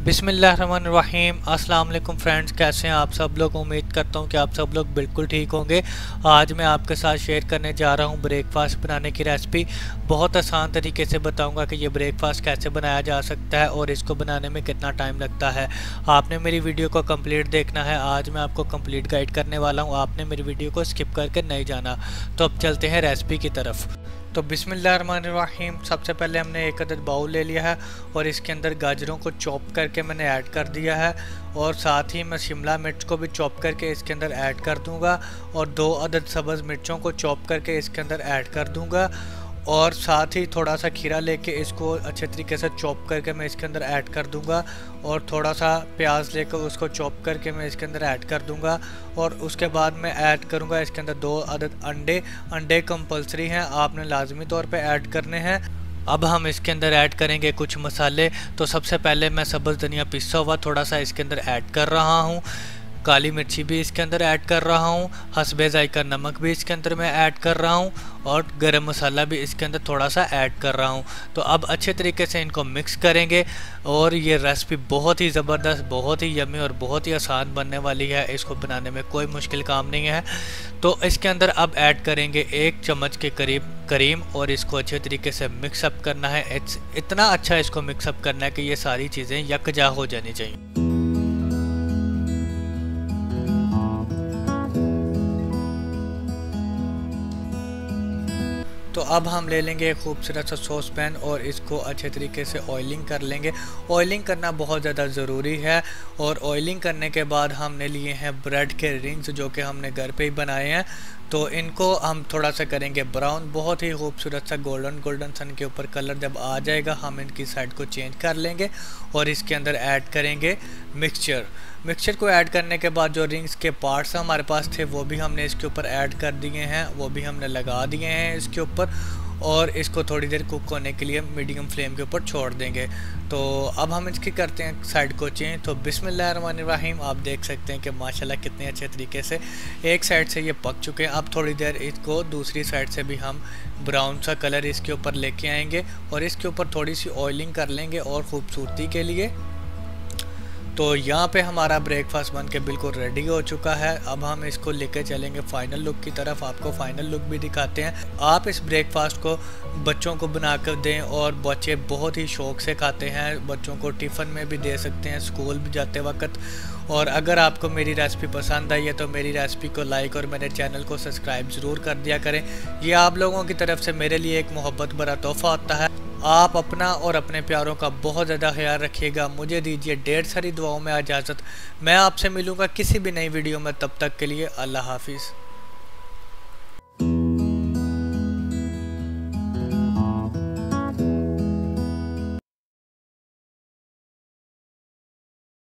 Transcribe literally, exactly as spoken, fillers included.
बिस्मिल्लाहिर्रहमानिर्रहीम। अस्सलाम वालेकुम फ्रेंड्स, कैसे हैं आप सब लोग। उम्मीद करता हूं कि आप सब लोग बिल्कुल ठीक होंगे। आज मैं आपके साथ शेयर करने जा रहा हूं ब्रेकफास्ट बनाने की रेसिपी। बहुत आसान तरीके से बताऊंगा कि ये ब्रेकफास्ट कैसे बनाया जा सकता है और इसको बनाने में कितना टाइम लगता है। आपने मेरी वीडियो को कंप्लीट देखना है। आज मैं आपको कंप्लीट गाइड करने वाला हूँ, आपने मेरी वीडियो को स्किप करके नहीं जाना। तो अब चलते हैं रेसिपी की तरफ। तो बिस्मिल्लाहिर्रहमानिर्रहीम। सबसे पहले हमने एक अदद बाउल ले लिया है और इसके अंदर गाजरों को चॉप करके मैंने ऐड कर दिया है और साथ ही मैं शिमला मिर्च को भी चॉप करके इसके अंदर ऐड कर दूंगा और दो अदद सब्ज़ मिर्चों को चॉप करके इसके अंदर ऐड कर दूंगा और साथ ही थोड़ा सा खीरा लेके इसको अच्छे तरीके से चॉप करके मैं इसके अंदर ऐड कर दूंगा और थोड़ा सा प्याज लेकर उसको चॉप करके मैं इसके अंदर ऐड कर दूंगा और उसके बाद मैं ऐड करूंगा इसके अंदर दो अदद अंडे। अंडे कंपलसरी हैं, आपने लाजमी तौर पे ऐड करने हैं। अब हम इसके अंदर ऐड करेंगे कुछ मसाले। तो सबसे पहले मैं सब्ज़ धनिया पिसा हुआ थोड़ा सा इसके अंदर ऐड कर रहा हूँ। काली मिर्ची भी इसके अंदर ऐड कर रहा हूँ। हस्बे जायका नमक भी इसके अंदर मैं ऐड कर रहा हूँ और गरम मसाला भी इसके अंदर थोड़ा सा ऐड कर रहा हूँ। तो अब अच्छे तरीके से इनको मिक्स करेंगे और ये रेसिपी बहुत ही ज़बरदस्त, बहुत ही यम्मी और बहुत ही आसान बनने वाली है। इसको बनाने में कोई मुश्किल काम नहीं है। तो इसके अंदर अब ऐड करेंगे एक चम्मच के करीब करीम और इसको अच्छे तरीके से मिक्सअप करना है। इतना अच्छा इसको मिक्सअप करना है कि ये सारी चीज़ें यकजा हो जानी चाहिए। तो अब हम ले लेंगे एक खूबसूरत सा सॉस पैन और इसको अच्छे तरीके से ऑयलिंग कर लेंगे। ऑयलिंग करना बहुत ज़्यादा ज़रूरी है और ऑयलिंग करने के बाद हमने लिए हैं ब्रेड के रिंग्स जो कि हमने घर पे ही बनाए हैं। तो इनको हम थोड़ा सा करेंगे ब्राउन, बहुत ही खूबसूरत सा गोल्डन गोल्डन सन के ऊपर कलर जब आ जाएगा हम इनकी साइड को चेंज कर लेंगे और इसके अंदर ऐड करेंगे मिक्सचर। मिक्सचर को ऐड करने के बाद जो रिंग्स के पार्ट्स हमारे पास थे वो भी हमने इसके ऊपर ऐड कर दिए हैं, वो भी हमने लगा दिए हैं इसके ऊपर और इसको थोड़ी देर कुक होने के लिए मीडियम फ्लेम के ऊपर छोड़ देंगे। तो अब हम इसकी करते हैं साइड को चेंज। तो बिस्मिल्लाहिर्रहमानिर्रहीम, आप देख सकते हैं कि माशाल्लाह कितने अच्छे तरीके से एक साइड से ये पक चुके हैं। अब थोड़ी देर इसको दूसरी साइड से भी हम ब्राउन सा कलर इसके ऊपर लेके आएंगे और इसके ऊपर थोड़ी सी ऑयलिंग कर लेंगे और ख़ूबसूरती के लिए। तो यहाँ पे हमारा ब्रेकफास्ट बन के बिल्कुल रेडी हो चुका है। अब हम इसको लेके चलेंगे फाइनल लुक की तरफ, आपको फाइनल लुक भी दिखाते हैं। आप इस ब्रेकफास्ट को बच्चों को बना कर दें और बच्चे बहुत ही शौक़ से खाते हैं। बच्चों को टिफ़िन में भी दे सकते हैं स्कूल भी जाते वक्त। और अगर आपको मेरी रेसिपी पसंद आई है तो मेरी रेसिपी को लाइक और मेरे चैनल को सब्सक्राइब ज़रूर कर दिया करें। ये आप लोगों की तरफ से मेरे लिए एक मोहब्बत भरा तोहफ़ा होता है। आप अपना और अपने प्यारों का बहुत ज़्यादा ख्याल रखिएगा। मुझे दीजिए ढेर सारी दुआओं में इजाज़त। मैं आपसे मिलूँगा किसी भी नई वीडियो में, तब तक के लिए अल्लाह हाफिज़।